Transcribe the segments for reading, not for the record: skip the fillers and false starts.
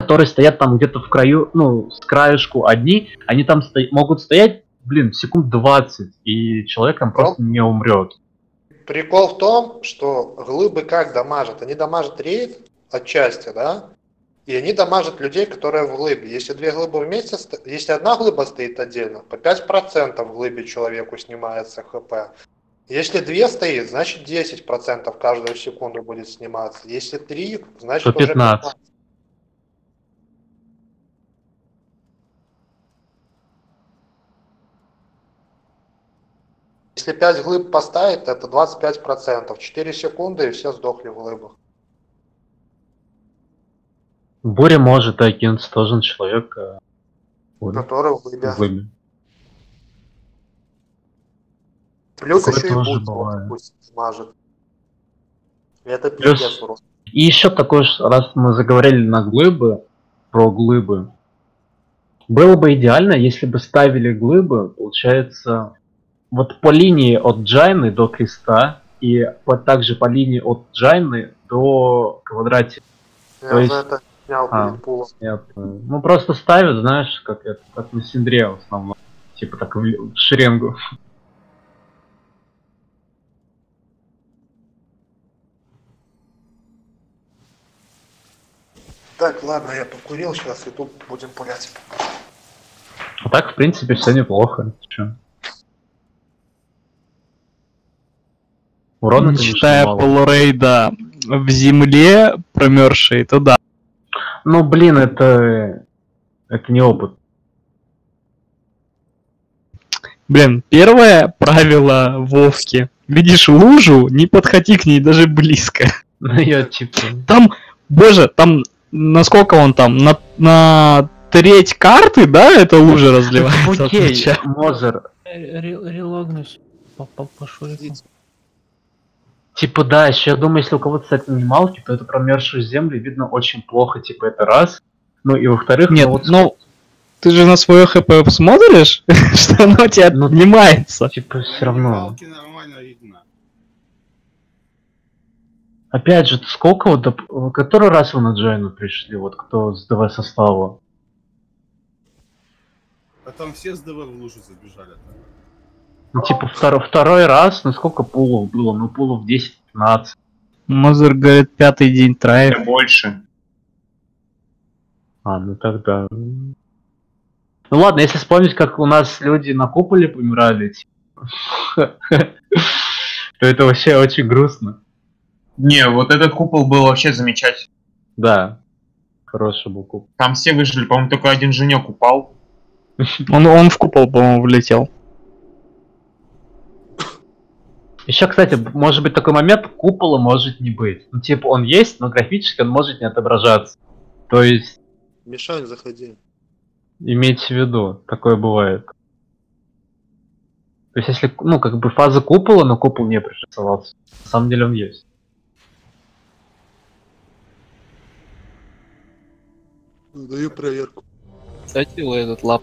которые стоят там где-то в краю, ну, с краешку одни, они там могут стоять, блин, секунд 20, и человек там просто не умрет. Прикол в том, что глыбы как дамажат? Они дамажат рейд отчасти, да? И они дамажат людей, которые в глыбе. Если две глыбы вместе, если одна глыба стоит отдельно, по 5% в глыбе человеку снимается хп. Если две стоит, значит 10% каждую секунду будет сниматься. Если 3, значит то 15. уже 15. Если 5 глыб поставить, это 25%. 4 секунды и все сдохли в глыбах. Буря может окинуться тоже на человека. Который в глыбе. Плюс такое еще и тоже будет, бывает. пусть смажет. Это Плюс... пиздец урон. И еще такой, раз мы заговорили на глыбы, про глыбы. Было бы идеально, если бы ставили глыбы, получается, вот по линии от Джайны до креста, и также по линии от Джайны до квадратика. Я уже это снял перед пулом. Ну просто ставят, знаешь, как на Синдре в основном. Типа так в шеренгу. Так, ладно, я покурил, сейчас и тут будем пулять. А так, в принципе, все неплохо. Чё? Урона, не считая полурейда в земле промерзшей, то да. Ну, блин, это не опыт. Блин, первое правило Вовки. Видишь лужу, не подходи к ней даже близко. Ну, я типа... Там, боже, там, насколько он там, на треть карты, да, эта лужа разливается? Окей, Мозер. Релогнусь. Пошел. Типа, да, еще я думаю, если у кого-то, кстати, минималки, то это промерзшую землю видно очень плохо, типа, это раз. Ну и во-вторых, нет, ну ты же на свое ХП смотришь, что оно у тебя отнимается. Типа, все равно. Опять же, сколько вот, который раз вы на Джайну пришли, вот кто с ДВ состава? А там все с ДВ в лужу забежали. Ну, типа, второй раз, ну сколько пулов было? Ну, пулов 10-15. Мозер говорит, 5-й день трайв. Больше. Ну тогда... Ну ладно, если вспомнить, как у нас люди на куполе помирали, то это вообще очень грустно. Не, вот этот купол был вообще замечательный. Да, хороший был купол. Там все выжили, по-моему, только один Женек упал. Он в купол, по-моему, влетел. Еще, кстати, может быть такой момент, купола может не быть. Ну, типа, он есть, но графически он может не отображаться. То есть... Мишань, заходи. Имейте в виду, такое бывает. То есть, если, ну, как бы фаза купола, но купол не пририсовался. На самом деле он есть. Даю проверку. Кстати, этот лап.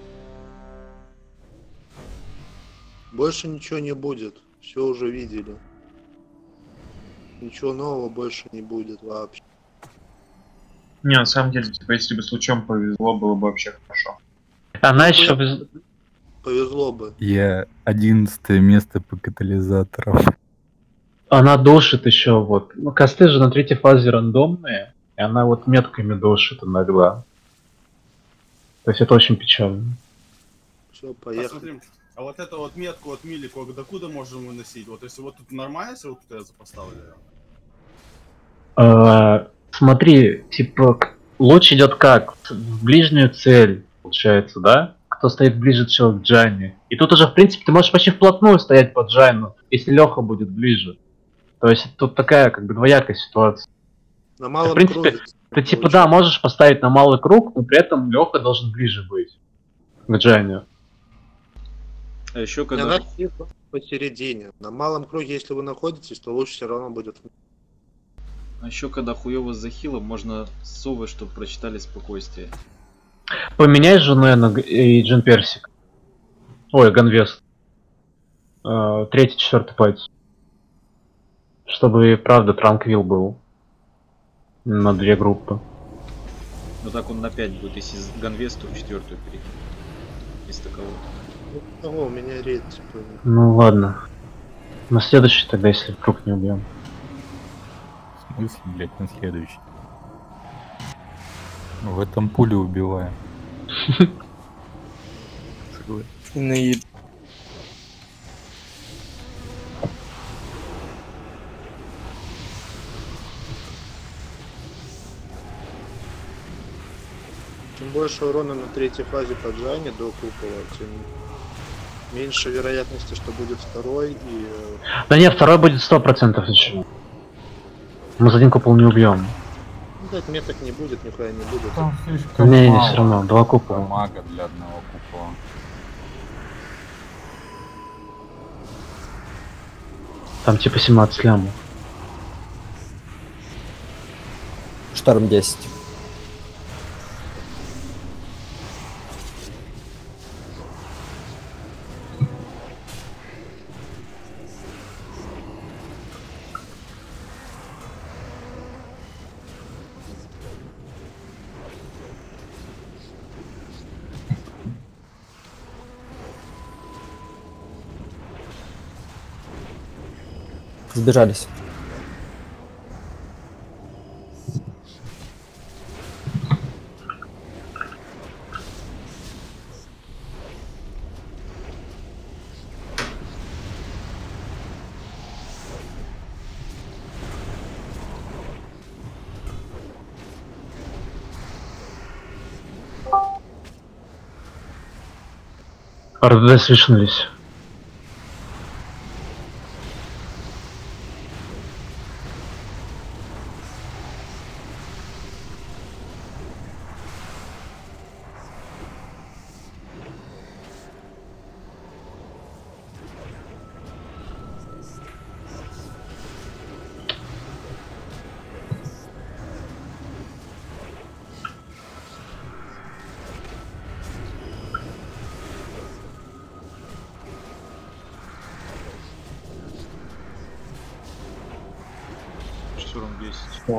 Больше ничего не будет. Все уже видели. Ничего нового больше не будет вообще. Не, на самом деле, типа, если бы случайно повезло, было бы вообще хорошо. Она еще... Повезло бы. Я 11 место по катализаторам. Она душит еще вот. Ну, косты же на третьей фазе рандомные, и она вот метками душит иногда. То есть это очень печально. Все, поехали. Посмотрим. А вот эту вот метку от Милико докуда можем выносить? Вот если вот тут нормально, если вот тут я поставлю? Смотри, типа, луч идет как? В ближнюю цель, получается, да? Кто стоит ближе всего к Джайне. И тут уже, в принципе, ты можешь почти вплотную стоять под Джайну, если Леха будет ближе. То есть тут такая, как бы, двоякая ситуация. На малом в принципе, круге. ты типа, да, можешь поставить на малый круг, но при этом Леха должен ближе быть к Джайне. А еще когда... Не надо посередине. На малом круге, если вы находитесь, то лучше все равно будет. А еще когда хуёво с захилом, можно совы, чтобы прочитали спокойствие. Поменяй жену и Джин Персик. Ой, Ганвест. 3-4 пати. Чтобы, правда, Транквил был. На 2 группы. Но так он на 5 будет, если с Ганвесту в 4-ю перейти. Из такового. Ну, у меня рейд, типа... Ну ладно. На следующий тогда, если вдруг не убьем. В смысле, блядь, на следующий? В этом пуле убиваем. Наеб. Чем больше урона на третьей фазе поджания до купола, тем меньше вероятности, что будет второй и... Да нет, второй будет 100% еще. Мы за один купол не убьем. Ну, дать меток не будет, нихуя не будет. Там слишком Не, мало все равно, 2 купола. мага для одного купола. Там типа 17 лямов. Шторм 10. Сбежались. РДД свешнулись. Штурм 10.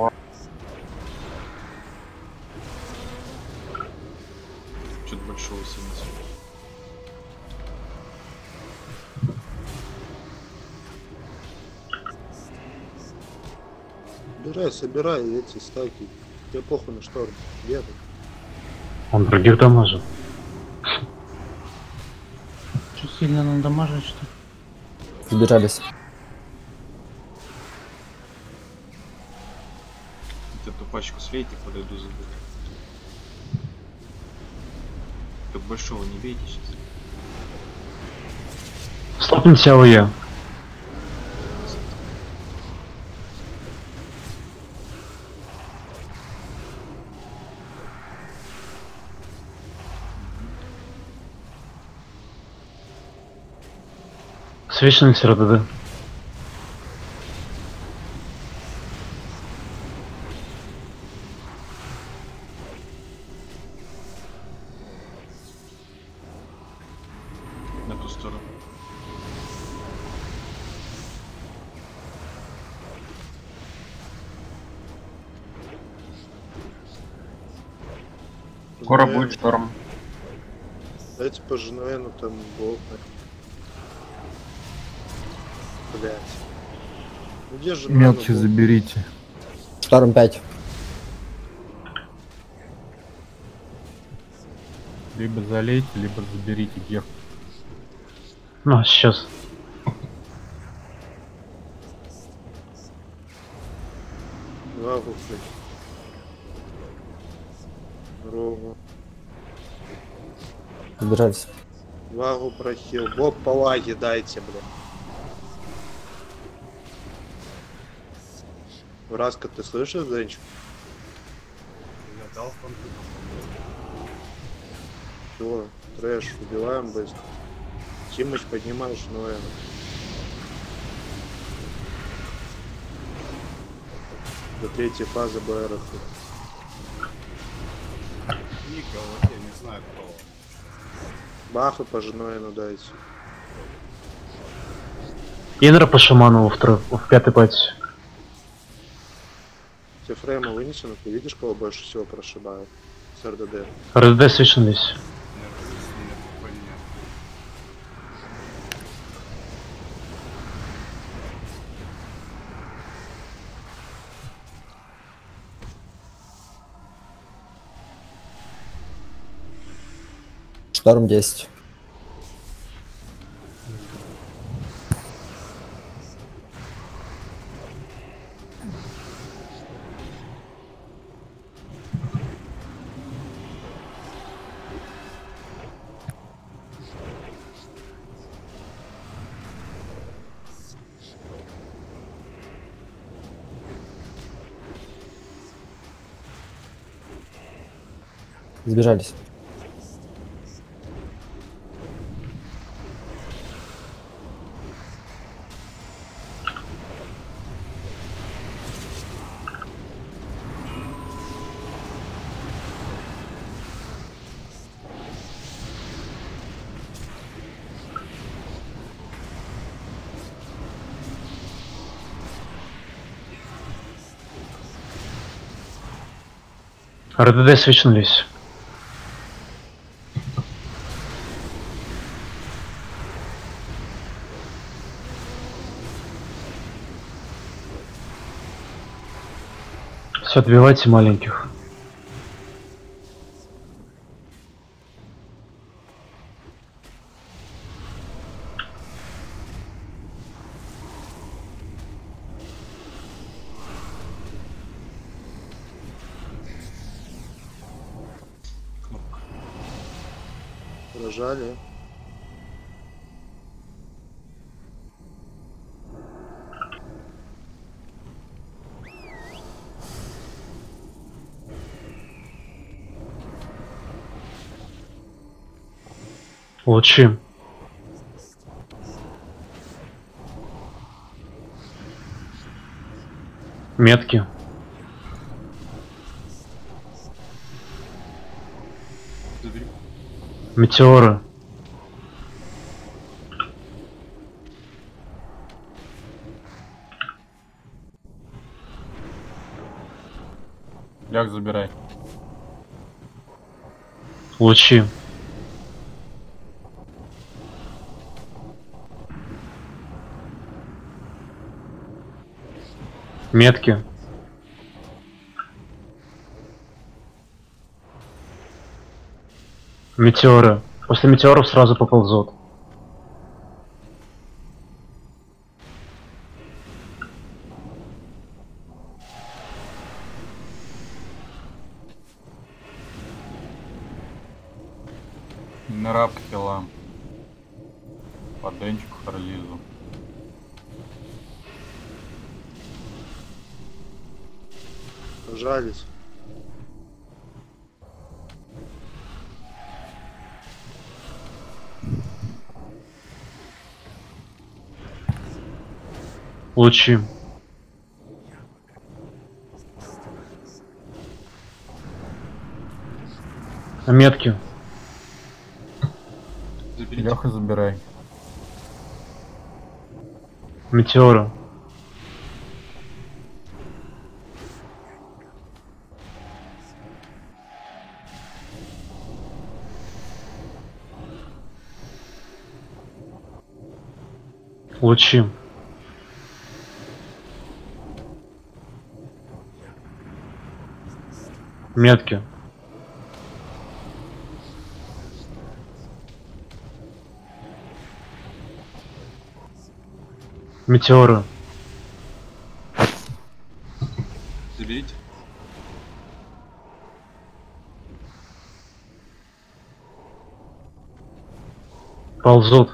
Что-то большого синца. Собирай эти стаки. Тебе похуй на шторм. Бегай. Он других дамажил. Что, сильно надамажить, что ли? Сбежались. Вот эту пачку слейте, подойду заберу. Так большого не бейте сейчас. Стопните АОЕ. Свечность РДД. На ту сторону. Скоро будет шторм. Дайте по Женуэну там бог. Блять. Ну где же Мелчи заберите. Шторм 5. Либо залейте, либо заберите гех. Ну, сейчас. Вагу, блядь. Ровно. Сбежались. Вагу прохил. Боб по лаге дайте, блядь. Вразка, ты слышишь, Денчик? Я дал фонтан. Все, трэш, убиваем быстро. Тимыч, поднимаешь Ноэна. До третьей фазы БР. Никого, я не знаю кто. Баха по Ноэну дайте. Инра по шаману в пятой пати. Те фреймы вынесены, ты видишь, кого больше всего прошибают? с РДД. РДД свечнулись. Шторм 10. Сбежались. РДД свечнулись. Все, отбивайте маленьких. Прожали. Лучи. Метки. Метеоры. Ляг забирай. Лучи. Метки. Метеоры. После метеоров сразу поползут. Нраб к телам. По денчику Харлизу. Прожались. Лучи. Метки. Леха, забирай. Метеоры. Лучи. Метки. Метеоры. Заберите. Ползут.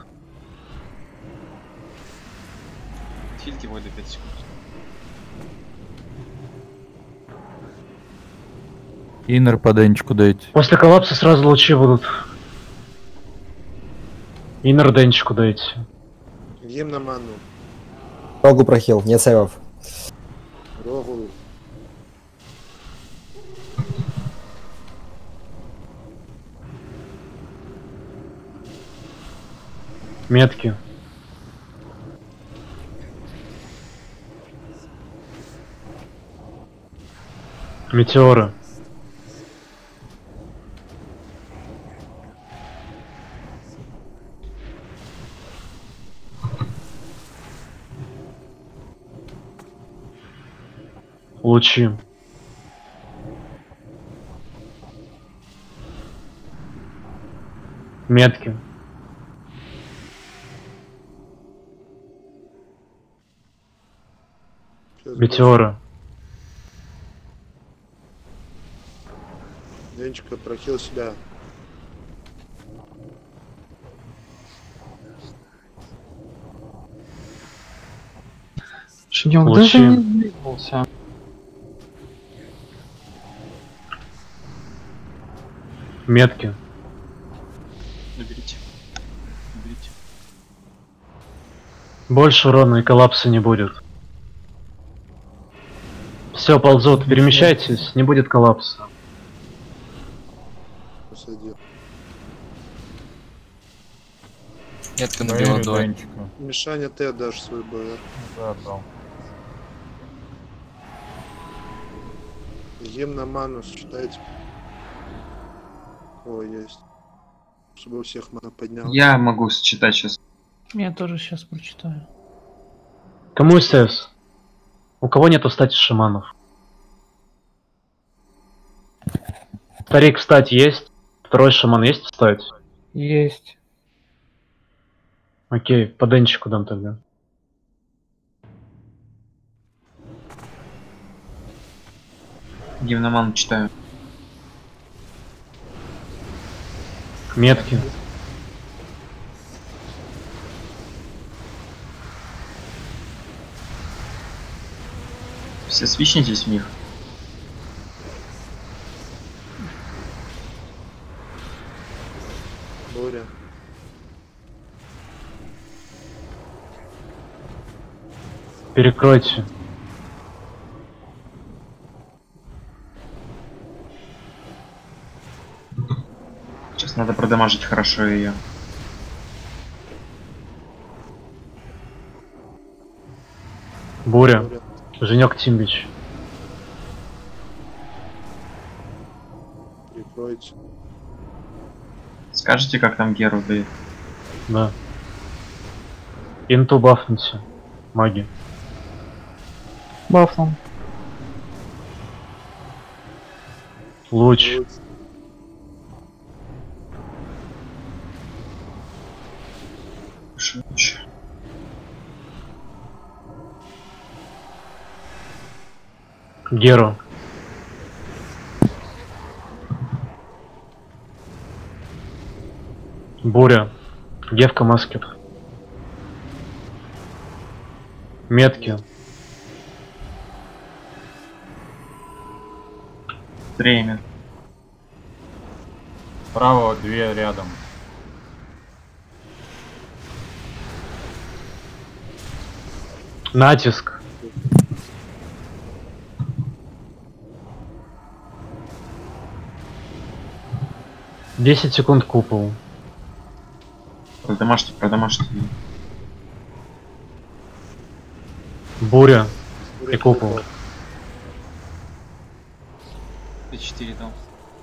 Хильте его до 5 секунд. Иннер по денчику дайте. После коллапса сразу лучи будут. Иннер денчику дайте. Им на ману. Рогу прохил, нет сейвов. Рогу. Метки. Метеоры. Лучи. Метки. Метеоры. Денчика прохил себя. Шнёк Лучи. даже не двигался. Метки. Наберите. Наберите. Больше урона и коллапса не будет. Все, ползут, перемещайтесь, не будет коллапса. Посадил. Метка набила двое. Мишаня, ты отдашь свой БР. Да, отдал. Гимн на ману считайте. О, есть. Чтобы у всех мана поднял. Я могу считать сейчас. Я тоже сейчас прочитаю. Кому СС? У кого нету стати шаманов? Старик встать есть? Второй шаман есть встать? Есть. Окей, по денчику дам тогда. Гимноман читаю. Метки. Все свичнитесь в них. Боря. Перекройте. Сейчас надо продамажить хорошо ее. Буря. Боря. Женек Тимбич. Прикройте. Скажите, как там Геру дает? Да. Инту бафните. Маги. Бафнул. Луч. Шуч. Геру. Буря. Девка маскет. Метки. Время. Право, две рядом. Натиск. Десять секунд купол. Продамажьте. Буря и купол. 4 там.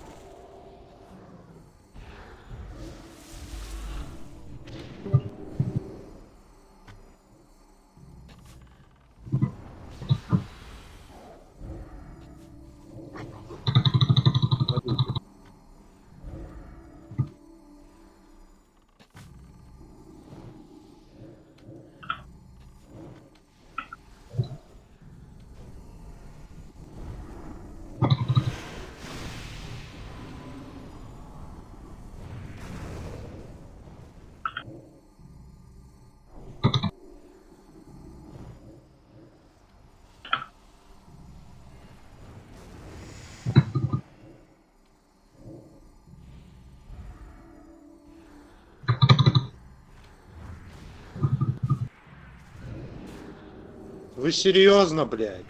Вы серьезно, блядь?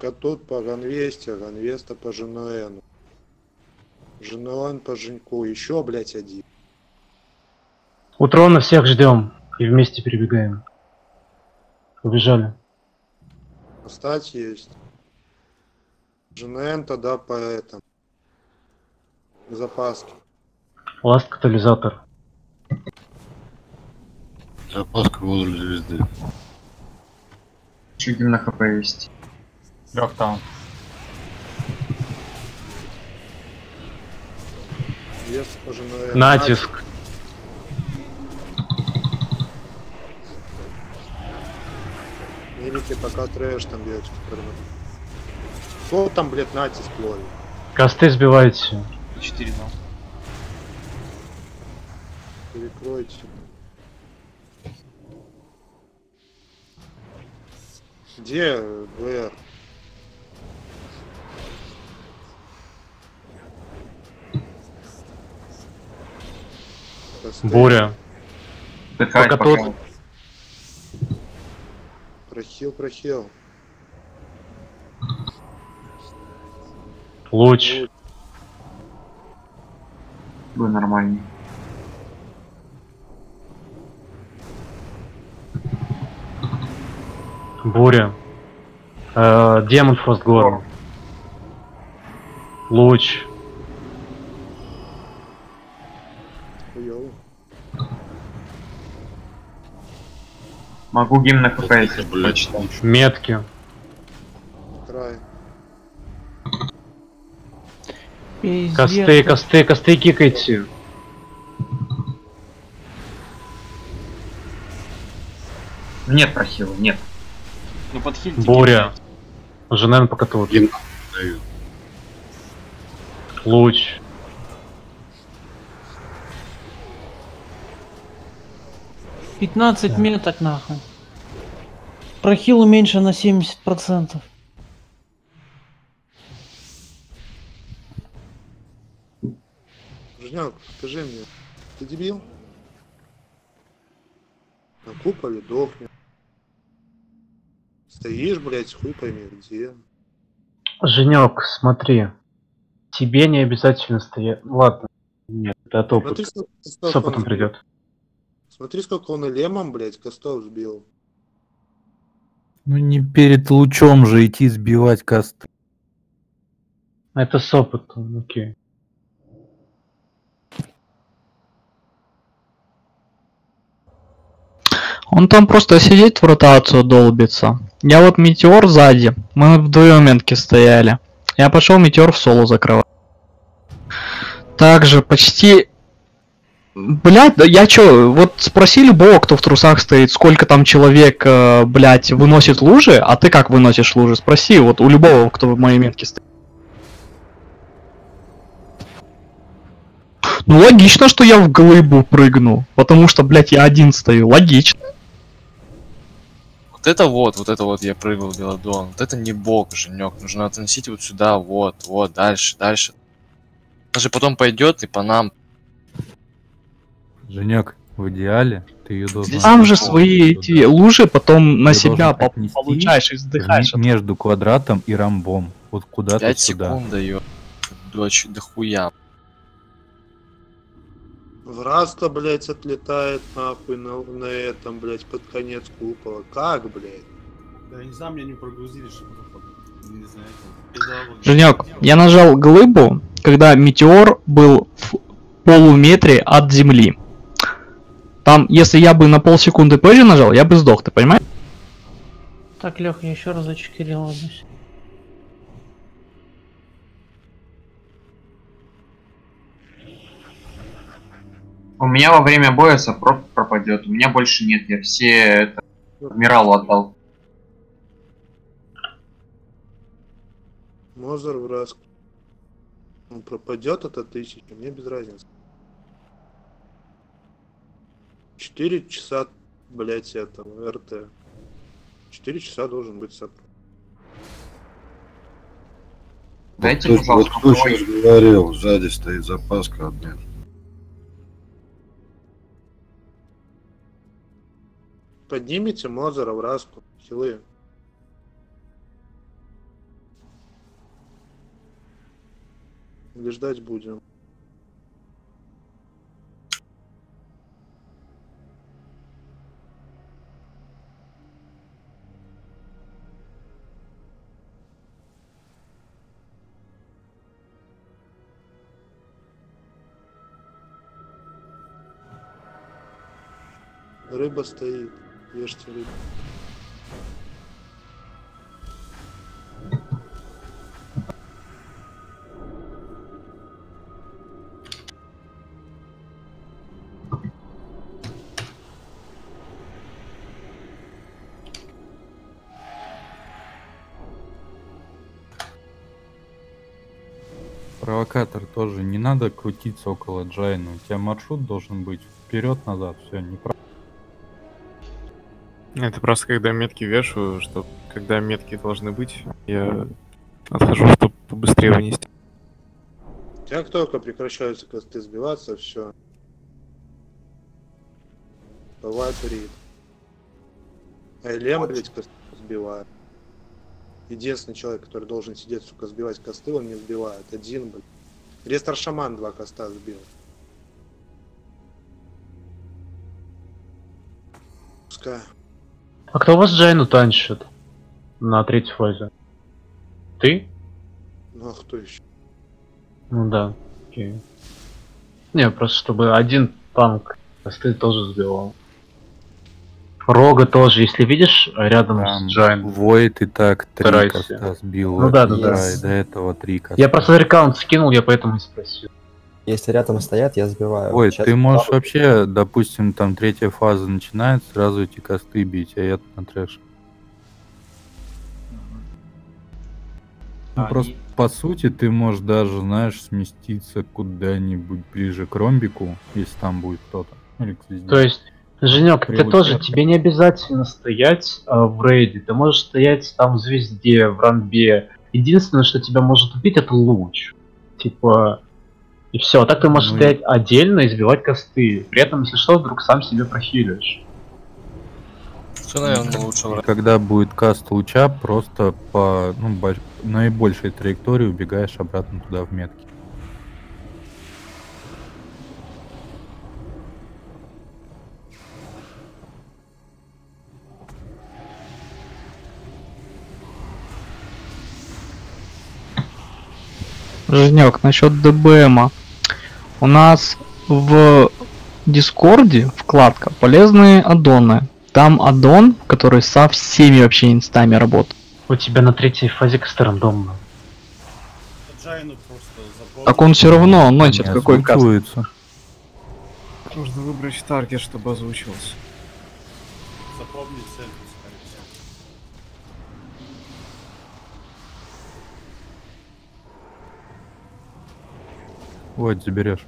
Пока тут по Ганвесте, Ганвеста по Женуэну. Женуэн по Женьку. Еще, блядь, один. У трона всех ждем и вместе перебегаем. Побежали. Остать есть. Женуэн тогда по этому. Запаски. Ласт катализатор. Запаска возле звезды. Еще гимн на ХП есть. Лёг там. Вес по Женуэну. Натиск. Милики пока трэш там бьёте. Что там, блядь, натиск ловит? Косты сбивайте. 4 0. Перекройте. Где ВР? Буря. Отдыхать Пока пока. тут. Прохил. Луч. Был нормальный. Буря. Демон Фростгорн. Луч. Хуёво. Могу гимн на ХП, если Блядь, прочитать. Метки. Край. Пиздец. Косты кикайте. Нет прохила, нет. Ну подхильте. Буря. Женен пока тут. гимн дают. Луч. — 15 меток нахуй. Прохил уменьшен на 70%. Женёк, скажи мне, ты дебил? На куполе дохнет. Стоишь, блядь, хуй пойми где. Женек, смотри. Тебе не обязательно стоять. Ладно. Нет, это от опыта. Смотри, С опытом придет. Смотри, сколько он и лемом, блядь, костов сбил. Ну не перед лучом же идти сбивать косты. Это с опытом, окей. Он там просто сидит в ротацию долбится. Я вот метеор сзади. Мы вдвоем метки стояли. Я пошел метеор в соло закрывать. Также почти... Блять, да я чё, вот спроси любого, кто в трусах стоит, сколько там человек, блять, выносит лужи, а ты как выносишь лужи? Спроси вот у любого, кто в моей метке стоит. Ну логично, что я в глыбу прыгну, потому что, блять, я один стою, логично. Вот это вот я прыгал в Белодон. Вот это не бог, Женек. Нужно относить вот сюда, вот, дальше. Даже потом пойдет и по нам. Женек, в идеале ты ее должен... Сам же свои эти лужи потом на Ты себя должен отнести получаешь и вздыхаешь. между квадратом и ромбом. Вот куда-то 5 сюда. секунд дает. Дочь, да хуя. Враз-то, блядь, отлетает нахуй на этом, блядь, под конец купола. Как, блядь? Да я не знаю, меня не прогрузили, чтобы не знаю. Женек, я нажал глыбу, когда метеор был в полуметре от земли. Там, если я бы на полсекунды позже нажал, я бы сдох, ты понимаешь? Так, Лех, я еще разочек ладусь. У меня во время боя сопрок пропадет. У меня больше нет. Я все это адмиралу отдал. Мозер враз. Он пропадет от 1000, мне без разницы. 4 часа, блять, этого РТ. 4 часа должен быть сопрок. Дайте, Вот пожалуйста, кто сейчас говорил, сзади стоит запаска обмен. Поднимите Мозера в раску, хилы. Или ждать будем? Рыба стоит. Ешьте рыбу. Провокатор тоже. Не надо крутиться около Джайна. У тебя маршрут должен быть вперед-назад. Все, неправильно. Это просто когда метки вешаю, что когда метки должны быть, я отхожу, чтобы побыстрее вынести. Как только прекращаются косты сбиваться, все. Бывает рид. Элем, блять, косты сбивает. Единственный человек, который должен сидеть, сука, сбивать косты, он не сбивает. Один, блядь. Рестор Шаман 2 коста сбил. Пускай. А кто у вас Джайну танчит на третьей фазе? Ты? Ну а кто еще? Ну да, окей. Не, просто чтобы один танк косты тоже сбивал. Рога тоже, если видишь, рядом Там с Джайн. Войд и так 3 Старайся. коста сбил. Ну да, да, и да. И до этого 3 коста. Я просто рекаунт скинул, я поэтому и спросил. Если рядом стоят, я сбиваю. Ой, Сейчас ты можешь правда. вообще, допустим, там третья фаза начинает, сразу эти косты бить, а я на трэш. Ну, просто по сути ты можешь даже, знаешь, сместиться куда-нибудь ближе к ромбику, если там будет кто-то. Или к звезде. То есть, Женек, ты Прилучать. тоже, тебе не обязательно стоять в рейде, ты можешь стоять там в звезде, в рамбе. Единственное, что тебя может убить, это луч. Типа, и все. А так ты можешь Ну и- стоять отдельно и сбивать косты. При этом, если что, вдруг сам себе прохилишь. Все, наверное, лучше врать. Когда будет каст луча, просто по наибольшей траектории убегаешь обратно туда в метки. Женек, насчет ДБМа. У нас в Дискорде вкладка «Полезные аддоны». Там аддон, который со всеми вообще инстами работает. У тебя на третьей фазе косты рандомно. Джайну просто запомнить. Так он все равно носит Не какой каст. озвучивается. Нужно выбрать таргет, чтобы озвучивался. Запомнить цель, пускай всё. Вот, заберешь.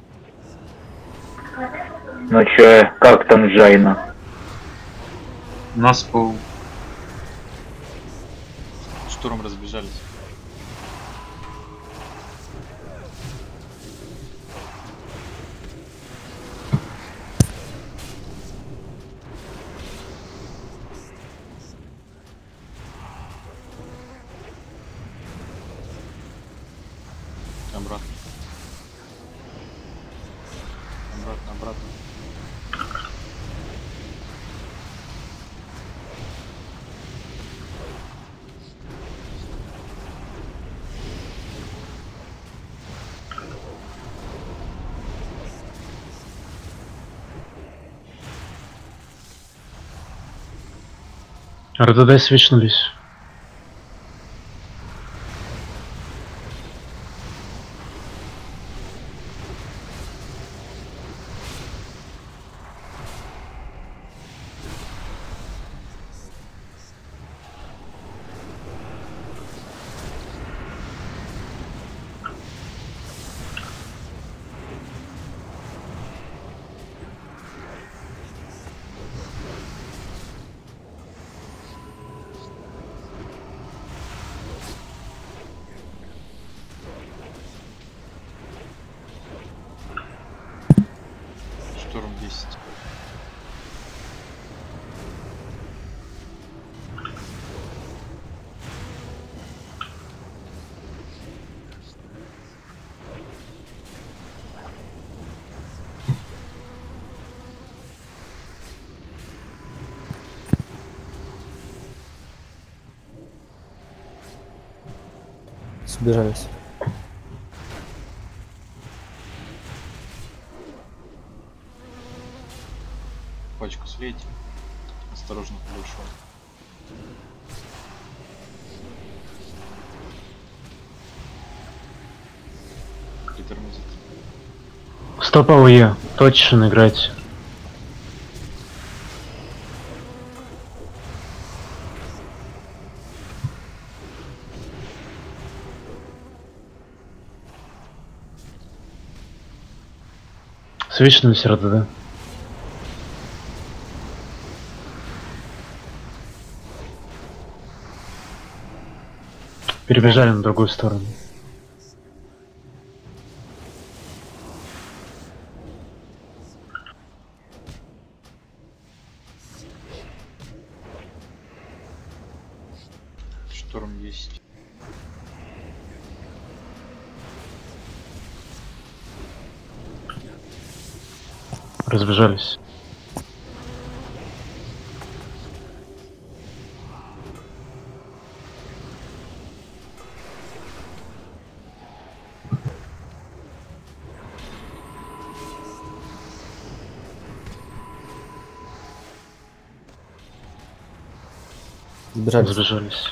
Ну чё, как там Джайна? У нас был Штурм разбежались. Обратно. Обратно, обратно. РДД свечнулись. Штурм 10. Сбежались. Пачку слейте. Осторожно, подошел. Притормозит. Стоп АОЕ. Точно играть. Свечнулись РДД. Перебежали на другую сторону. Шторм 10. Разбежались. Сбежались. Разбежались.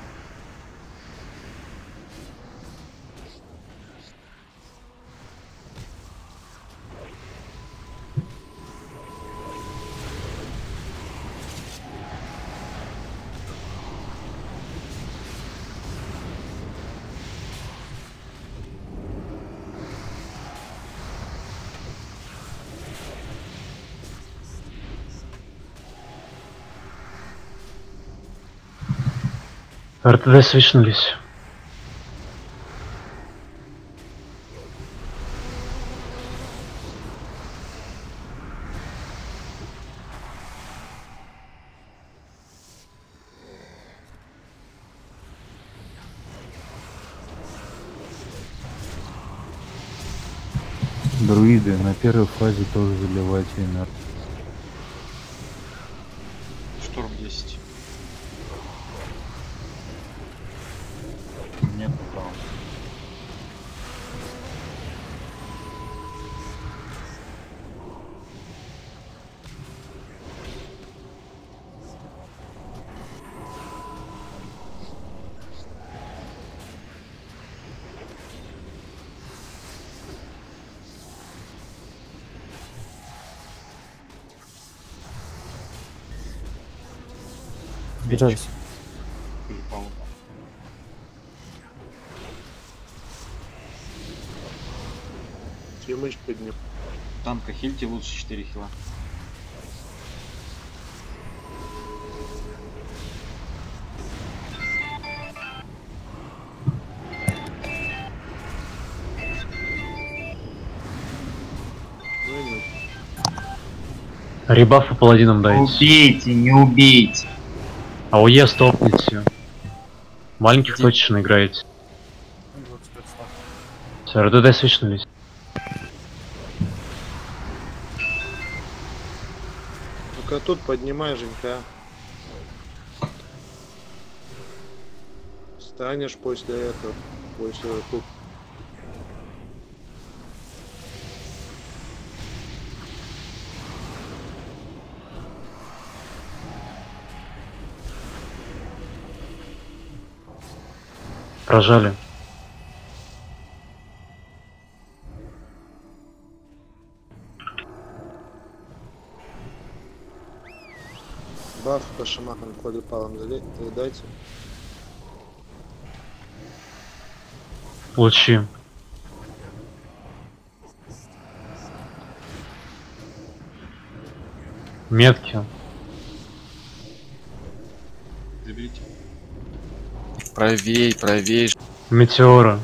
РТД свечнулись. Друиды на первой фазе тоже заливайте энергию. Шторм 10. Нет, там. Сбежались. Темыч поднял. Танка хильте лучше 4 хила. Ребафы паладинам дайте. Убейте, не убейте. АОЕ стопните. Маленьких точечно играете. Все, РДД свечнулись. Ну-ка тут поднимай, Женька. Станешь после этого. После тут. Прожали. Баф по шамахам квадрипалам дайте. Лучи. Метки. Заберите. Правей, правей. Метеоры.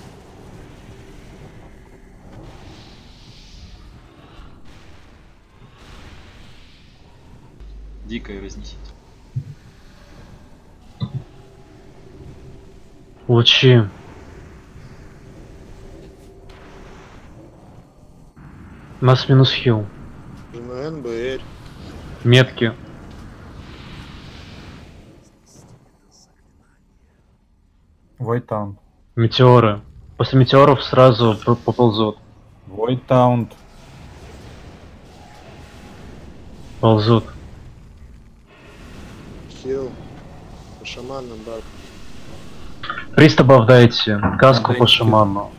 Дикое разнесите. Лучи. У нас минус хил. ЖМН, БР. Метки. Вайтан. Метеоры. После метеоров сразу поползут. Void Taunt. Ползут. Хил. По шаманам, баб. Пристабов дайте. Каску по шаману.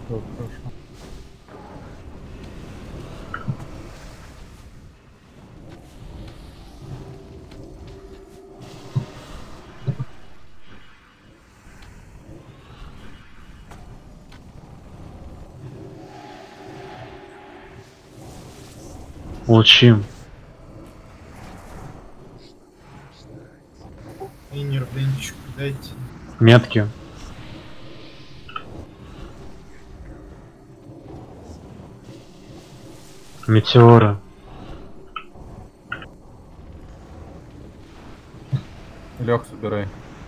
Лучи. Инер, блинчик, дайте. Метки. Метеоры. Лег, собирай.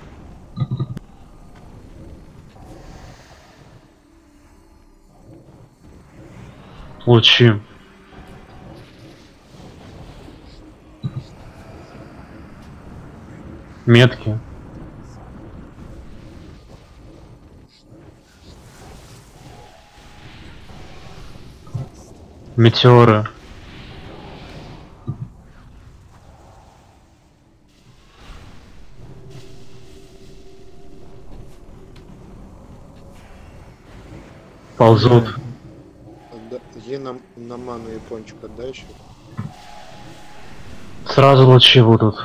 Лучи. Метки. Метеоры. Ползут. Ей на ману япончик отдай еще. Сразу лучи будут.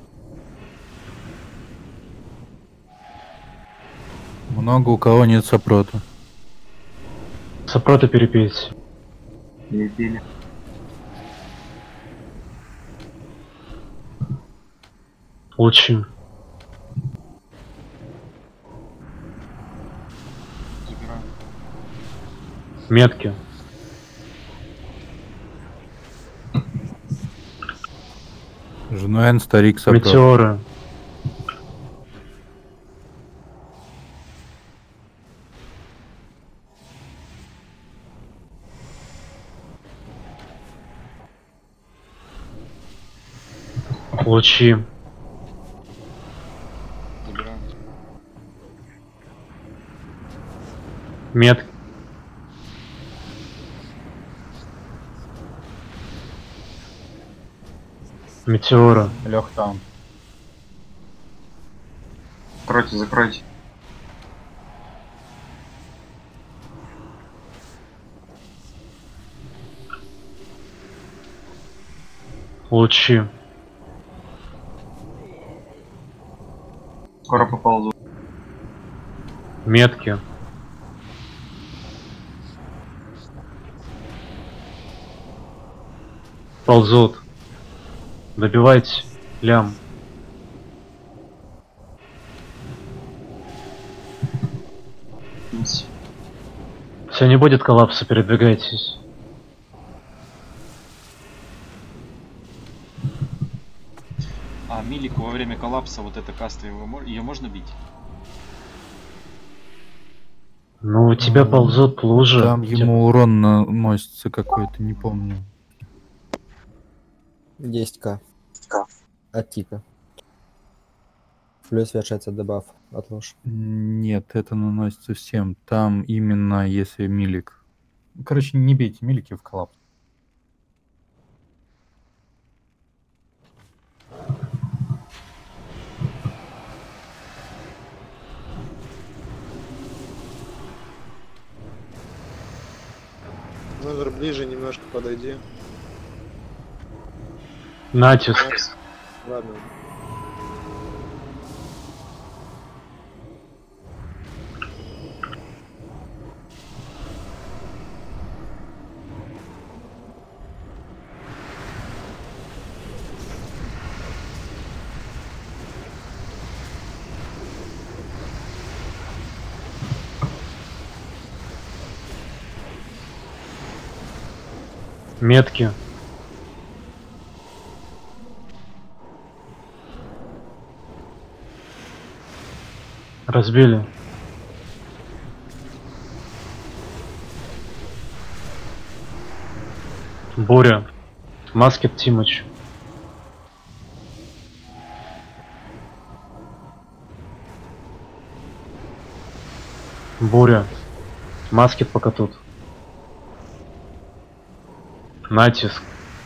Много у кого нет сопрота. Сопрота перепейте. Перепили. Лучи. Забираю. Метки. Жнуэн, старик, сопрот. Метеоры. Лучи. Забираю. Метки. Метеора. Лег там. Закройте, закройте. Лучи. Скоро поползу. Метки. Ползут. Добивайте лям. Все, не будет коллапса, передвигайтесь. А Милику во время коллапса вот эта каста, ее можно бить? Ну, у тебя ползут лужи. Там ему урон наносится какой-то, не помню. 10к. От тика. Плюс вешается дебаф от ложь. Нет, это наносится всем. Там именно если милик. Короче, не бейте милики в коллапс. Номер ближе, немножко подойди. Натиск. Ладно. Метки. Разбили. Буря. Маскет Тимыч. Буря. Маски пока тут. Натиск.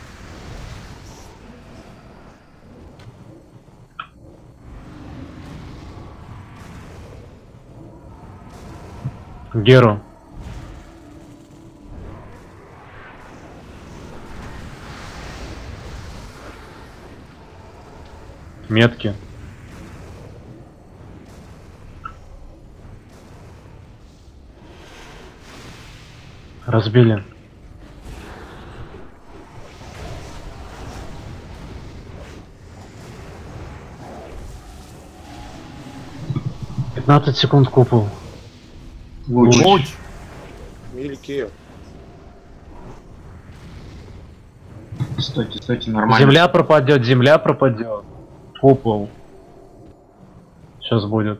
Геру. Метки. Разбили. «15 секунд купол». Луч. Мильки. Стойте, стойте, нормально. Земля пропадет, земля пропадет. Купол. Сейчас будет.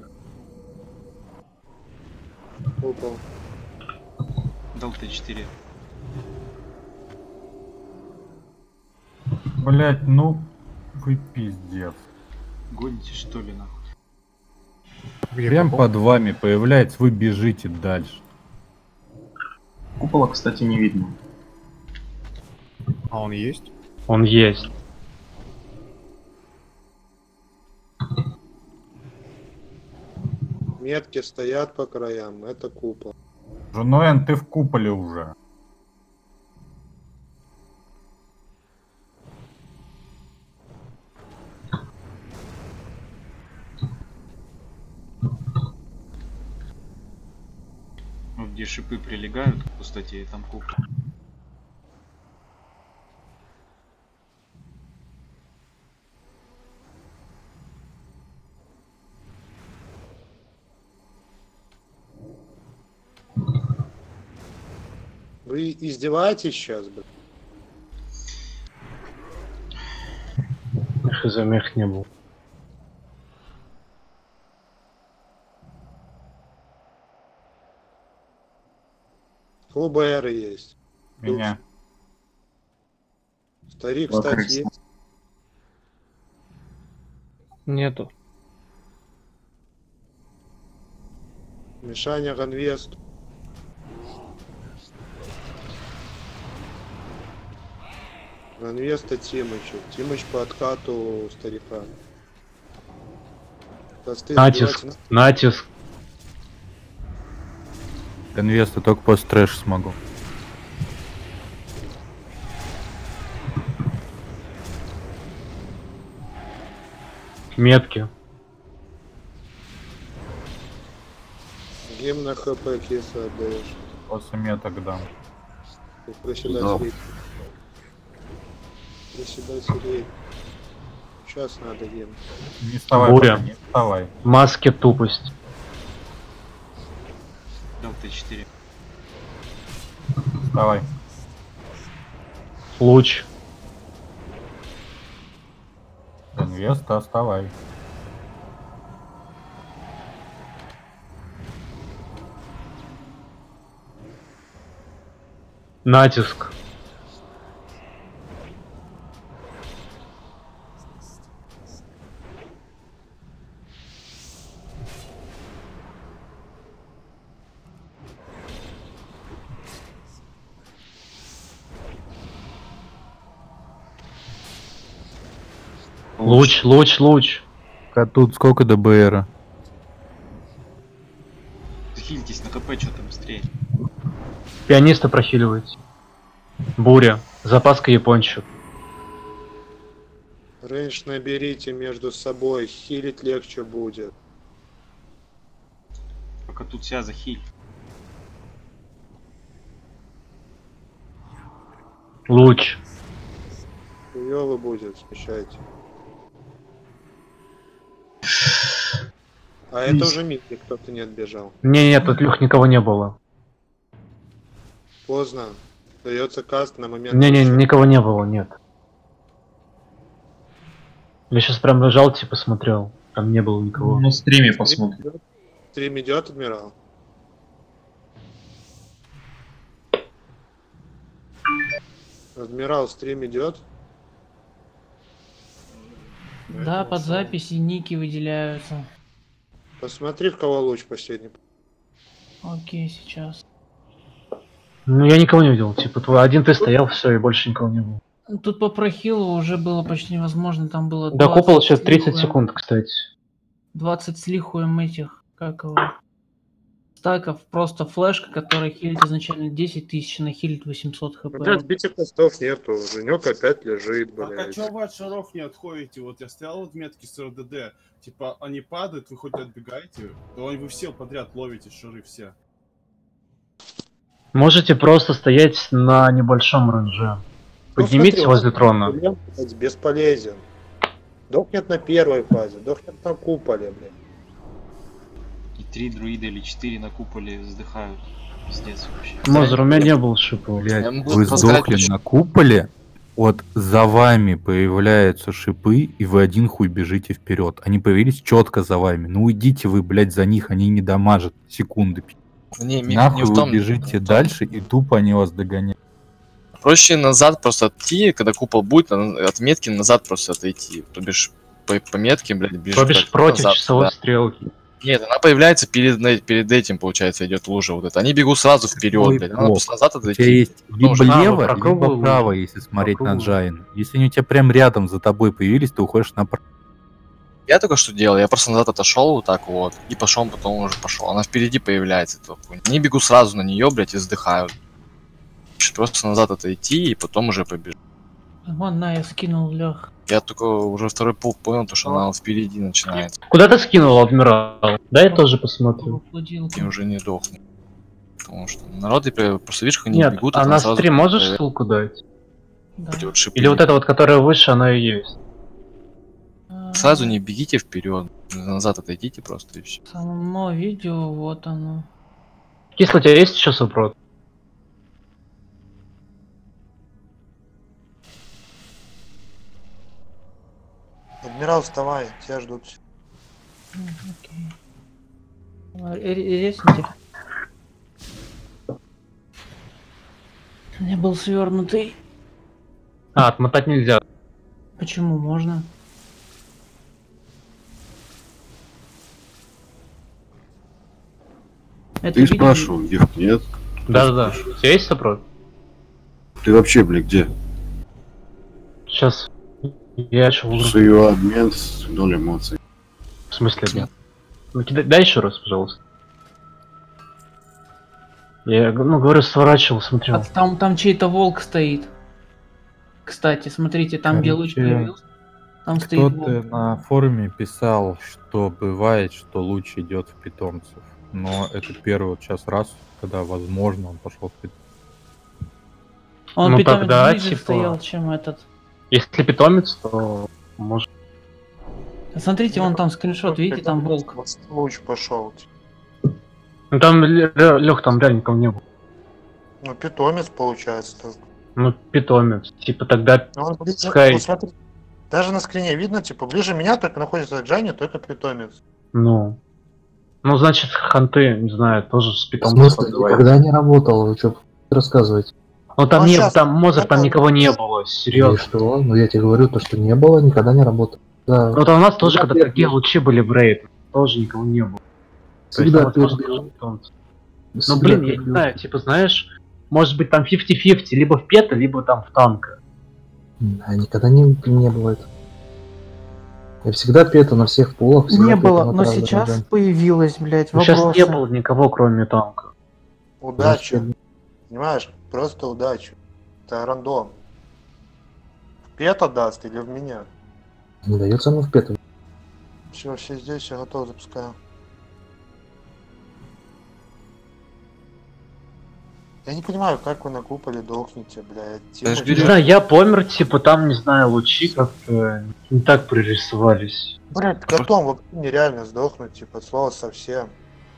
Купол. Дал Т4. Блять, ну вы пиздец. Гоните что ли нахуй? Прям под вами появляется, вы бежите дальше. Купола, кстати, не видно. А он есть? Он есть. Метки стоят по краям, это купол. Женоэн, ты в куполе уже. Вот где шипы прилегают к пустоте, там купол. Вы издеваетесь сейчас, блин? Хз, мех не был. Клуба Эры есть. Меня. Старик, кстати, есть. Нету. Мишаня Ганвест. Ганвеста Тимычу. Тимыч по откату старика. Натиск, натиск. Инвеста только после трэша смогу. Метки. Гимн на ХП киса отдаешь. После меток дам. Приседать рейд. Приседать рейд. Сейчас надо гимн. Не вставай, Буря. пока, не вставай. Маски тупость. Дал Т4. Вставай. Луч. Инвеста, вставай. Натиск. Луч, луч, луч. А тут сколько ДБРа? Захилитесь на КП, что-то быстрее. Пианиста прохиливается. Буря. Запаска япончик. Рейндж наберите между собой, хилить легче будет. Пока тут вся захиль. Луч. Хуёво будет, смещайте. А это уже митки, кто-то не отбежал. Не, тут Люх никого не было. Поздно. Дается каст на момент. Не, никого не было, нет. Я сейчас прям лежал, типа смотрел. Там не было никого. На стриме посмотрим. Стрим идет, адмирал? Адмирал, стрим идет? Да, под записи ники выделяются. Посмотри, в кого луч последний. Окей, сейчас. Ну я никого не видел, типа один ты стоял, все, и больше никого не было. Тут по прохилу уже было почти невозможно, там было Да, купол сейчас с 30 лихуем. секунд, кстати. 20 с лихуем этих, как его, стаков, просто флешка, которая хилит изначально 10 тысяч, она хилит 800 хп. Блядь, битых костов нету, Женек опять лежит, Так а блядь. чё вы от шаров не отходите? Вот я стоял от метки с РДД, типа они падают, вы хоть отбегаете, то вы все подряд ловите шары все. Можете просто стоять на небольшом ранже. Поднимитесь смотри, возле вот трона. элемент, блядь, бесполезен. Дохнет на первой фазе, дохнет на куполе, блядь. И 3 друида или 4 на куполе вздыхают. Пиздец вообще. Мозер, у меня не было шипов. Блядь, Я могу вы рассказать, сдохли почему. на куполе, вот за вами появляются шипы, и вы один хуй бежите вперед. Они появились четко за вами. Ну уйдите вы, блядь, за них, они не дамажат секунды. Нахуй не в том, вы бежите дальше, и тупо они вас догоняют. Проще назад просто отойти, когда купол будет, от метки назад просто отойти. То бишь по метке, блядь, бежишь. То бишь против назад, часовой да. стрелки. Нет, она появляется перед этим, получается, идет лужа вот это. Они бегут сразу вперед, Ой, блядь. Надо бог. просто назад У тебя отойти. есть Потом либо уже- лево, про круглую либо право, лужу. если смотреть Про на круглую. Джайн. Если они у тебя прям рядом за тобой появились, ты уходишь направо. Я только что делал, я просто назад отошел вот так вот, и пошел, потом уже пошел. Она впереди появляется. Они бегут сразу на нее, блядь, и вздыхают. Просто назад отойти, и потом уже побежать. Вон, на, я скинул, Лех. Я только уже второй пул понял, то, что она вот впереди начинается. Куда ты скинул, адмирал? Да, я тоже посмотрю. И уже не дохну. Потому что народы просто видишь, как они Нет, бегут, а она на сразу стрим можешь появляется. ссылку дать? Эти вот шипы. Или вот эта вот, которая выше, она и есть? Сразу не бегите вперед, назад отойдите просто и все. Само видео, вот оно. Кисло, у тебя есть еще супрот? Адмирал, вставай, тебя ждут. Резните. У меня был свернутый. А, отмотать нельзя. Почему можно? Это Ты видео- спрашивал, их нет? Да-да-да. У тебя есть супрот? Ты вообще, блядь, где? Сейчас. Я еще выберу. Свою обмен с 0 эмоций. В смысле нет? Ну, дай еще раз, пожалуйста. Я, ну, говорю, сворачивал, смотрел. Там чей-то волк стоит. Кстати, смотрите, там где луч Короче, появился. Там стоит Кто-то волк. на форуме писал, что бывает, что луч идет в питомцев. Но это первый вот сейчас раз, когда возможно он пошел в питомцев. Он Ну, питомец тогда, ближе типа, стоял, чем этот. Если питомец, то может. Смотрите, вон там скриншот, видите, там волк. Луч пошел. Ну там, Лех, там реально никого не было. Ну, питомец получается только. Ну, питомец. Типа тогда. Ну, он ближе, Пускай. вот смотри, даже на скрине видно, типа, ближе меня только находится Джайни, только питомец. Ну. Ну, значит, ханты, не знаю, тоже с В питомцем. смысле, никогда не работал, вы что рассказываете? Ну там Ну, не, щас, там Мозер, там это- никого не было, И серьезно. что? Ну я тебе говорю, то, что не было, никогда не работал. Да. Ну там у нас тоже, Всегда когда такие первый. лучи были в рейд, тоже никого не было. То есть Всегда там вот тоже первый. были питомцы. Ну Всегда блин, я не первый. знаю, типа, знаешь, может быть там 50-50, либо в пета, либо там в танка. Да, никогда не было этого. Я всегда пета на всех полах. всегда Не пета было, на но каждом сейчас районе. появилось, блять, Ну, сейчас вопросы. не было никого, кроме танка. Удача. Понимаешь? Просто удача. Это рандом. В пета даст или в меня? Не дается оно в пету. Все здесь, все готово, запускаю. Я не понимаю, как вы на куполе дохнете, блядь. Я ж Не говорю, знаю, я помер, типа, там, не знаю, лучи как-то не так прорисовались. Блядь, котом вообще нереально сдохнуть, типа, слово совсем.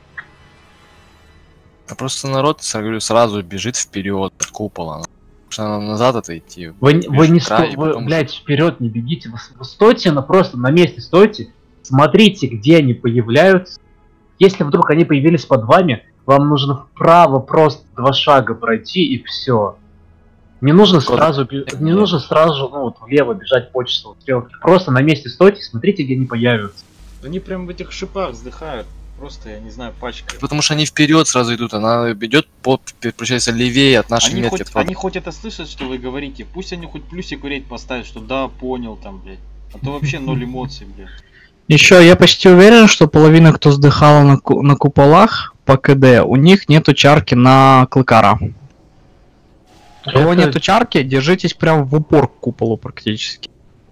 а просто народ, я говорю, сразу бежит вперед от купола. Потому что надо назад отойти. Вы Бежит не край, и вы, потом блядь, вперед не бегите, вы стойте, но просто на месте стойте, смотрите, где они появляются. Если вдруг они появились под вами, вам нужно вправо просто 2 шага пройти и все. Не нужно сразу, не нужно сразу, ну вот влево бежать по часу стрелки. Просто на месте стойте, смотрите, где они появятся. Они прям в этих шипах вздыхают. Просто, я не знаю, пачка. Потому что они вперед сразу идут, она идет, получается, левее от нашей метки. Они хоть это слышат, что вы говорите, пусть они хоть плюсик в рейд поставят, что да, понял там, блядь. А то вообще ноль эмоций, блядь. Еще я почти уверен, что половина, кто сдыхала на куполах по КД, у них нету чарки на клыкара. У кого нету чарки, держитесь прям в упор к куполу практически.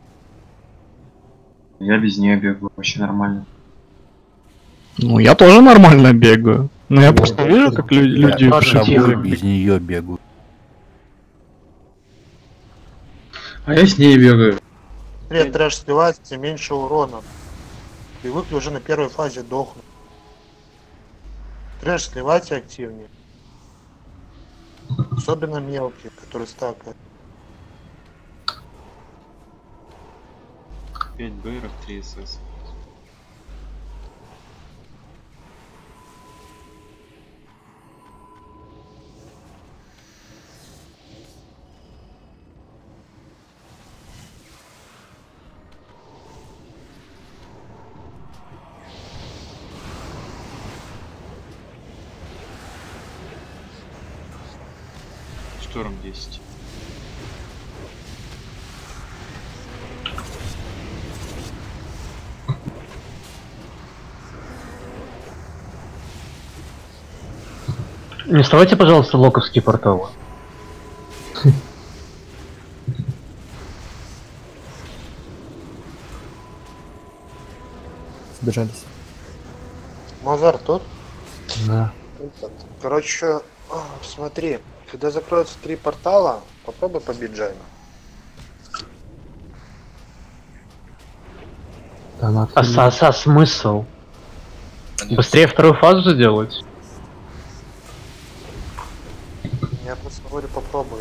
Я без нее бегаю, вообще нормально. Ну, я тоже нормально бегаю. Но я просто вижу, как люди без нее бегают. А я с ней бегаю. При трэш сливается, меньше урона. Привыкли уже на первой фазе дохнуть. Трэш сливайте активнее. Особенно мелкие, которые стакают. 5 БРов, 3 СС. Шторм 10. Не вставайте, пожалуйста, локовские порталы. Сбежались. Мазар тут? Да. Короче, смотри, когда закроются 3 портала, попробуй побить Джайна. А смысл? Быстрее вторую фазу сделать? Я просто говорю, попробуй.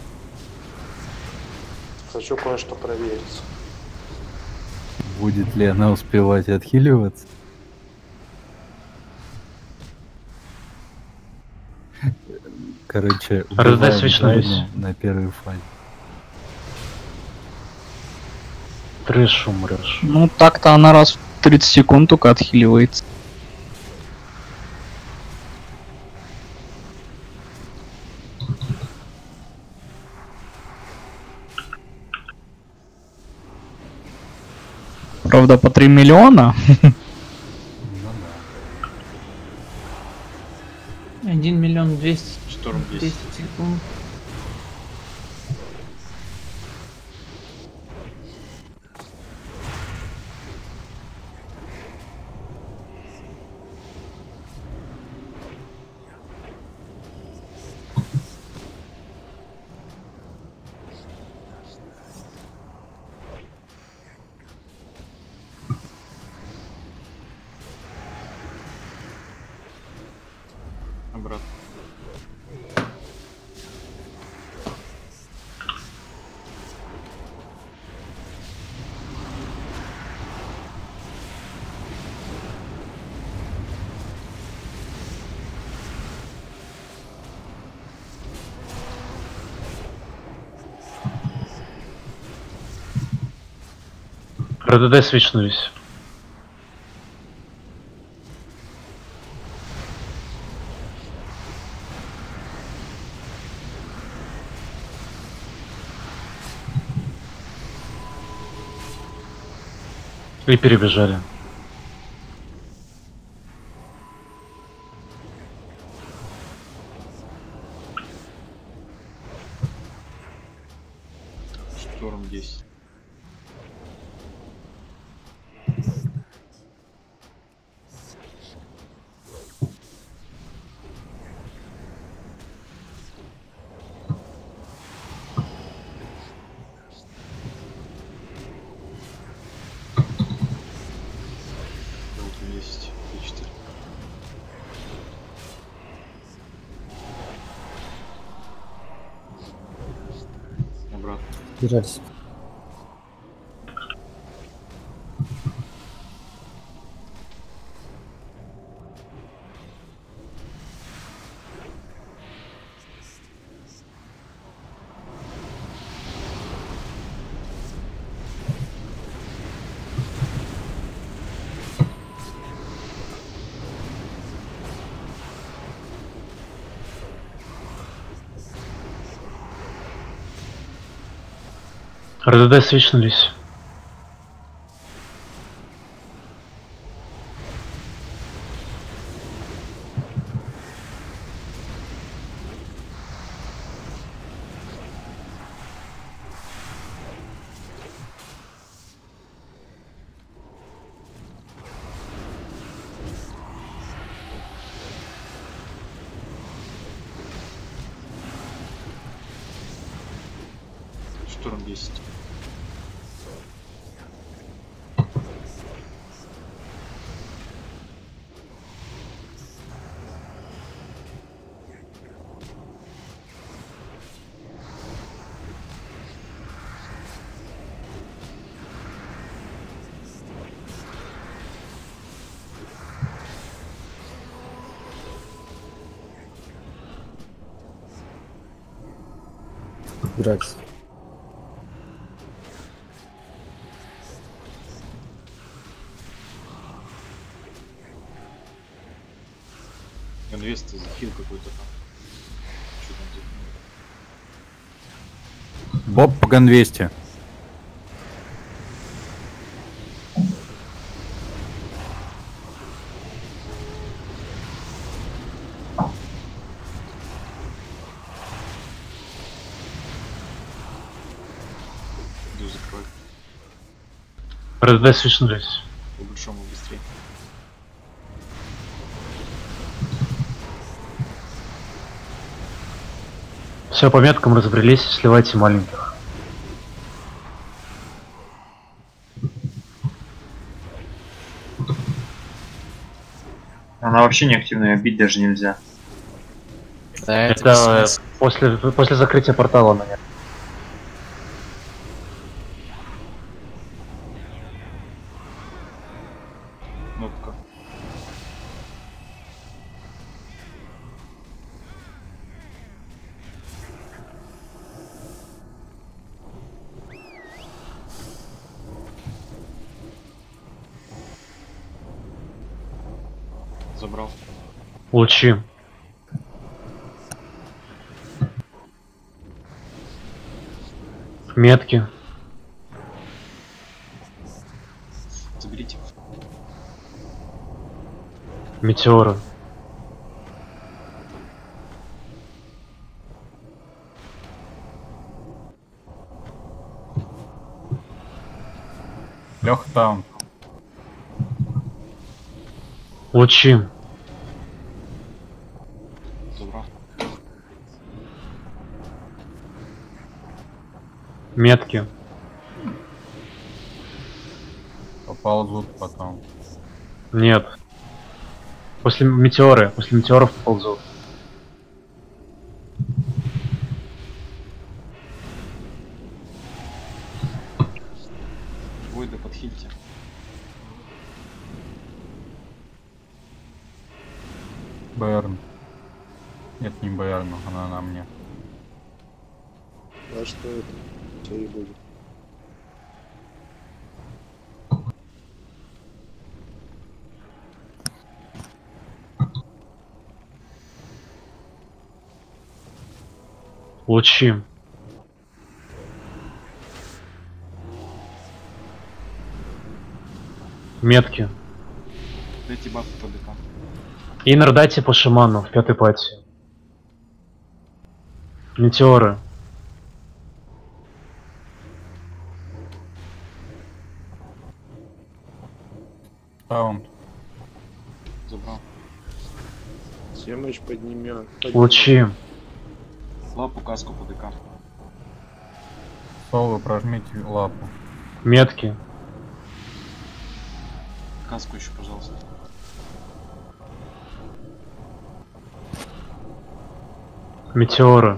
Хочу кое-что проверить. Будет ли она успевать отхиливаться? Короче, убиваем на первой фазе. Трэш умрешь. Ну так-то она раз в 30 секунд только отхиливается. Правда, по 3 миллиона. 1 миллион 200. Шторм 10 секунд. Обратно. РДД свечнулись. И перебежали. Шторм 10. Желтый 10. 4. Обратно. Сбежались. РДД свичнулись. Штурм 10. Дракс. Инвест захил какой-то там. Что там делать? Боб по Ганвесте. Иду закрой. РДД свичнулись. По большому быстрее. Все, по меткам разобрались, сливайте маленьких. Она вообще не активная, бить даже нельзя. Да, Это после закрытия портала, наверное. Кнопка. Забрал. Лучи. Метки. Заберите. Метеоры. Леха там. Лучи. Забрал. Метки. Поползут потом. Нет. После метеоров ползут. Войда подхильте. Берн. Нет, не Берн, она на мне. А что это? Что и будет? Лучи. Метки. Дайте бафы по ДК. Иннер дайте по шаману в пятой пати. Метеоры. Саунд. Забрал. Семыч поднимет. Лучи. Лапу, каску по ДК. Соло, прожмите лапу. Метки. Каску еще, пожалуйста. Метеоры.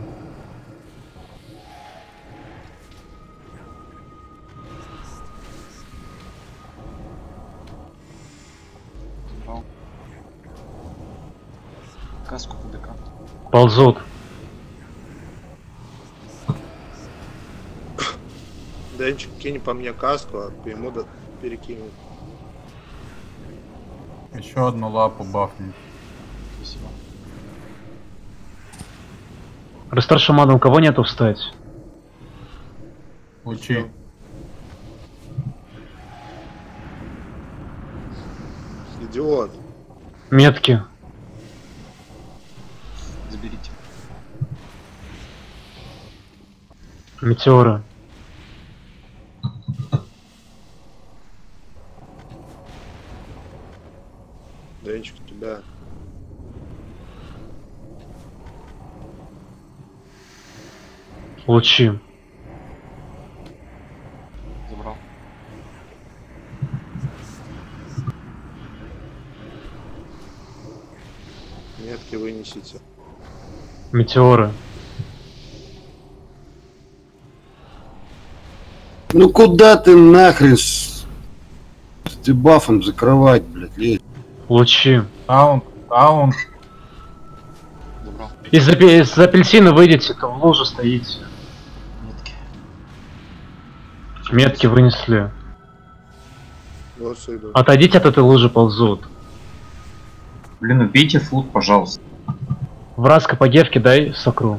Забрал. Каску по ДК. Ползут. Денчик, кинь по мне каску, а по ему перекинет. Еще одну лапу бафнуть. Спасибо. Рестар шаманом кого нету встать? Учи. Идиот. Метки. Заберите. Метеоры. Денчик, тебя. Лучи. Забрал. Метки вынесите. Метеоры. Ну куда ты нахрен с дебафом закрывать, блядь, лезь? Лучи. Таунт. Забрал. Из апельсина выйдете, то в луже стоите. Метки. Метки вынесли. Вот иду. Отойдите от этой лужи, ползут. Блин, убейте флут, пожалуйста. Вразка по гевке дай сокру.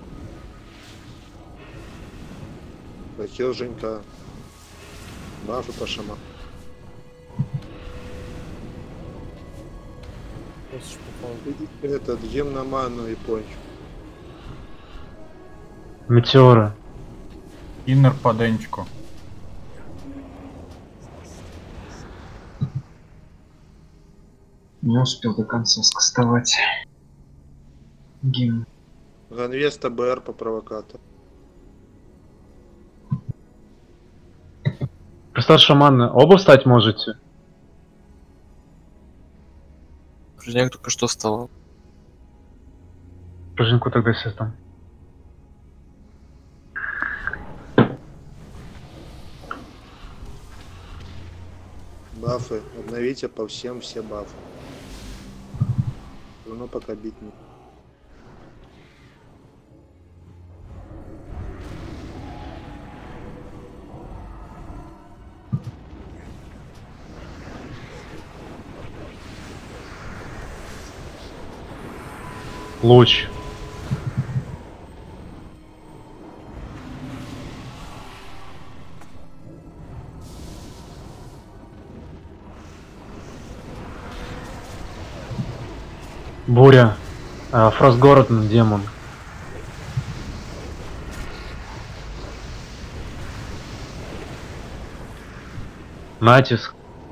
Захил Женька. Бафы по шаману. Этот ем на ману и пончик. Метеоры. Иннер по денчику. Не успел до конца скастовать. Гимн. Ганвеста БР по провокатору. Представь, шаманы, оба встать можете? Женек только что вставал. Прыжинку тогда создам. Бафы. Обновите по всем все бафы. Равно пока бить не. Луч. Буря. Фростгород, демон. Натиск.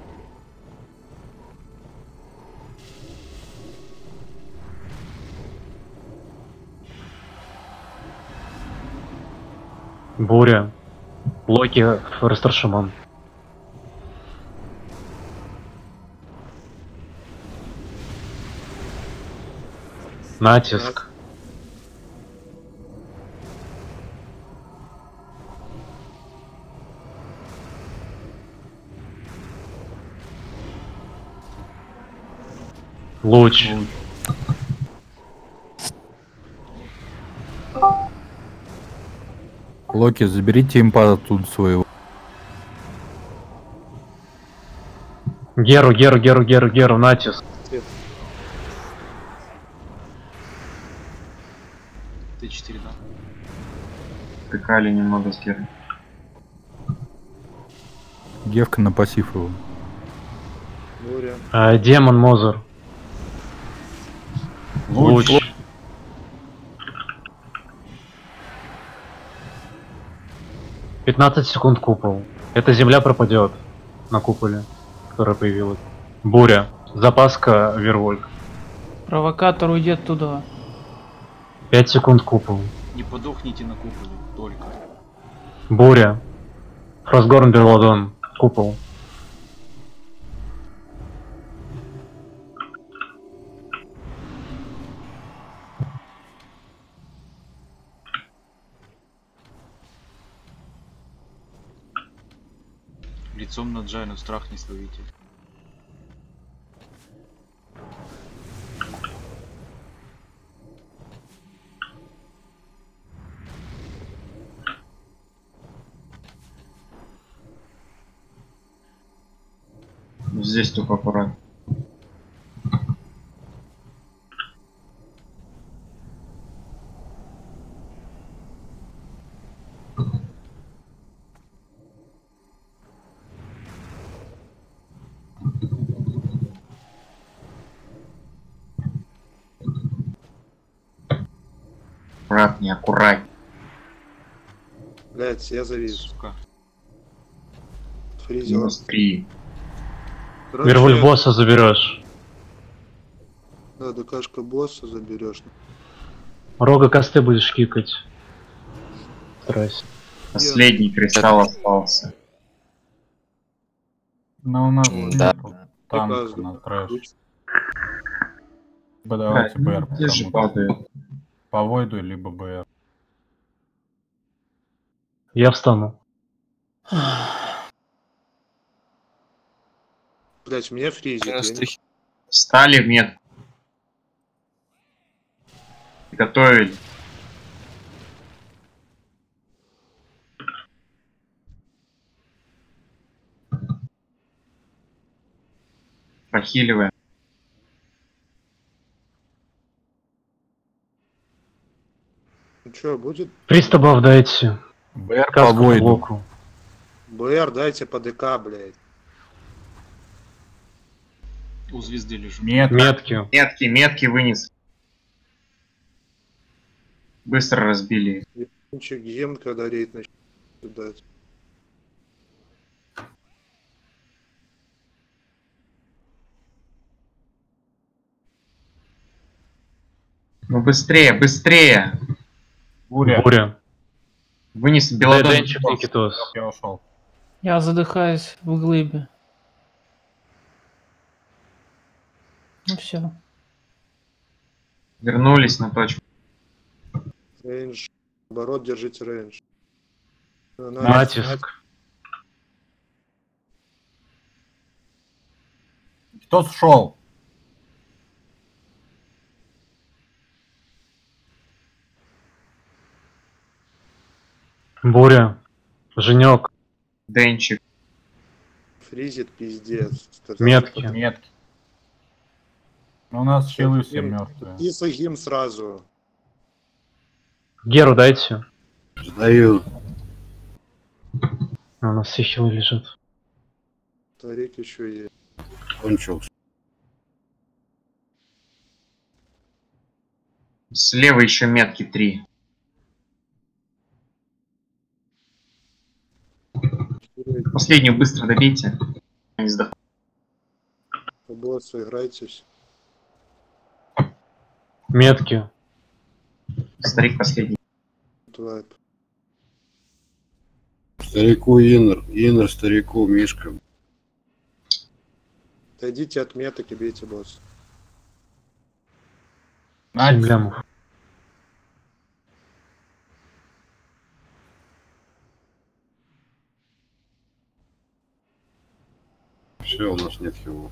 Буря. Локи, Форестер Шаман. Натиск. Луч. Локи, заберите импа тут своего. Геру, натиск. Т4, да. Тыкали немного с Герой. Гевка на пассив его. Буря. Демон Мозер. Луч. 15 секунд купол. Эта земля пропадет на куполе, которая появилась. Буря. Запаска Вервольк. Провокатор уйдет туда. 5 секунд купол. Не подохните на куполе, только. Буря. Фростгорн Берладон. Купол. Лицом на Джайну страх не словите. Здесь только аккуратно. Аккуратнее, аккуратнее. Блять, я завис. Сука. Фризил. Минус 3. Вервольф босса заберешь. Да, ДКшка босса заберешь. Рога косты будешь кикать. Старайся. Последний кристалл остался. Но у нас Да. танк на трэш. Давайте БР. Где же падает? По Войду либо БР. Я встану. Блять, меня фризит. я не- Встали в метку. Готовили. Прохиливаем. Ну чё, будет? Пристабов дайте. БР по Каску Войду. блоку. БР дайте по ДК, блять. У звезды лежу. Метки. Метки вынес. Быстро разбили. Гимн, когда рейд начнет дать. Ну быстрее, быстрее. Буря. Вынес белодон. Денчик Никитос. Я ушел. Я задыхаюсь в глыбе. Ну все. Вернулись на точку. Рейндж. Наоборот, держите рейндж. Натиск. Кто шел? Буря. Женек. Денчик. Фризит, пиздец. Метки. Метки. Но у нас щелы все мертвые. И сагим сразу. Геру дайте. Сдаю. У нас все хилы лежат. Тарик еще есть. Кончился. Слева еще метки 3. Последнюю быстро добейте. Не сдох. По боссу играйтесь. Метки. Старик последний. Твайп. Старику Иннер. Иннер старику Мишка. Отойдите от меток и бейте босса. 7 лямов. Все, у нас нет хилов.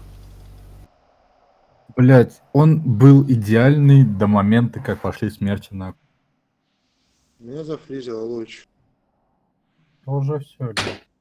Блять, он был идеальный до момента, как пошли смерти на... Меня зафризило луч. Уже все.